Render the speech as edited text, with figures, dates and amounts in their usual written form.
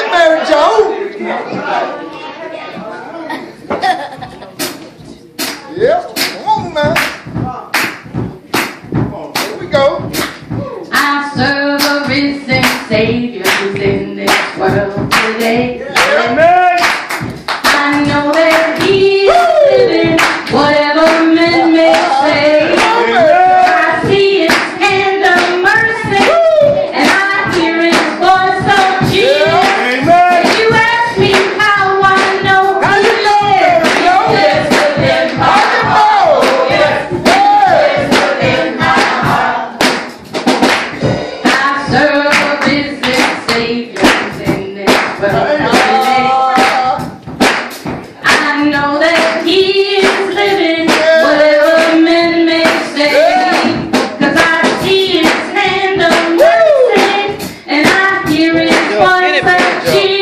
Mary Jo. Yep, come on now. Here we go. I serve a risen Savior who's in this world today. Amen. I know that He is living, whatever men may say. I see His hand of mercy, and I hear His voice of Jesus. If you ask me how I know He lives, He lives within my heart. Yes, He lives within my heart. I serve a risen Savior who's in this world today. I know that He is living, whatever men may say. 'Cause I see His hand of mercy, and I hear His voice of Jesus.